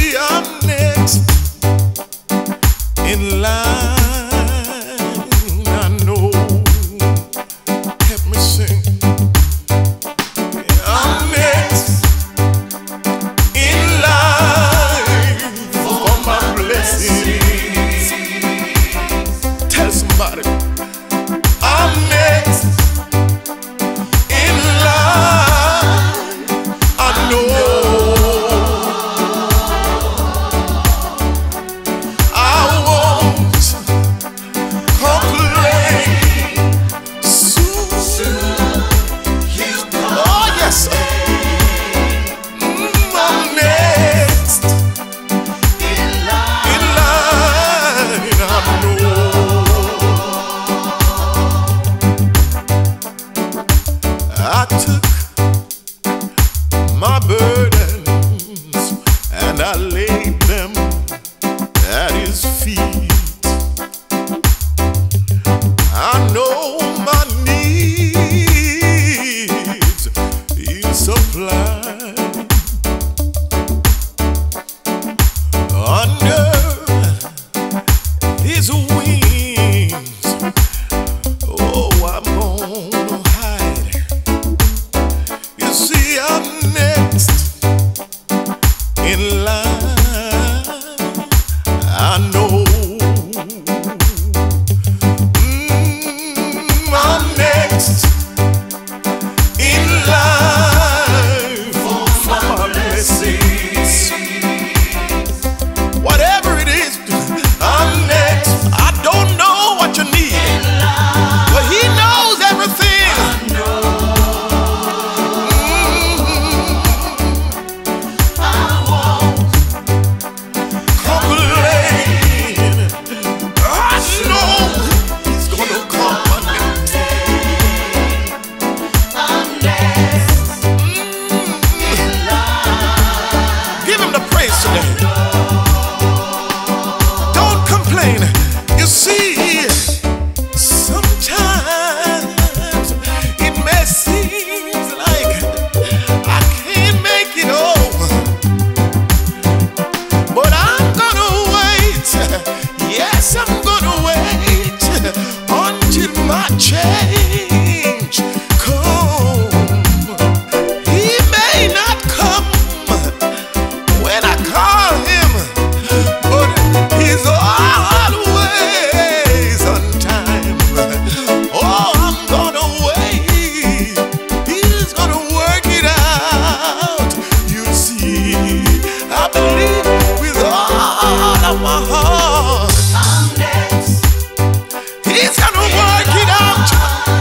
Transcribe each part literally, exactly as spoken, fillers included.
see, I'm next in line. I know. Help me sing. I'm next in line for my blessings. Tell somebody. I'm next in line. I know. I won't complain. Soon, soon he'll come. Oh yes, sir. Mm, I'm next in line. In line, I know. I took my burdens and I laid them at his feet. I know my needs he'll supply. Under his wings, oh, I'm gonna hide. You see, I'm next in line. I know. Mm, I'm next in line for my blessings. Whatever it is, I'm next. I don't know what you need, but he knows everything. Complain. I know he's gonna come. Give him the praise today. Don't complain. You see, sometimes it may seem like I can't make it over, but I'm gonna wait. Yes, I'm gonna wait until my change come. He may not come when I call him, but he's always on time. Oh, I'm gonna wait. He's gonna work it out. You see, I believe with all of my heart. I'm next. He's gonna work it out.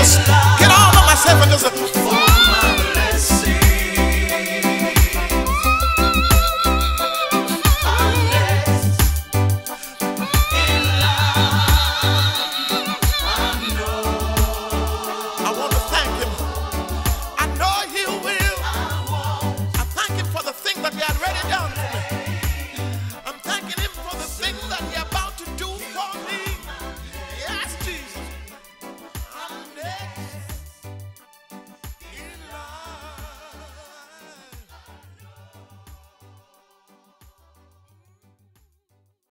just get all of myself and just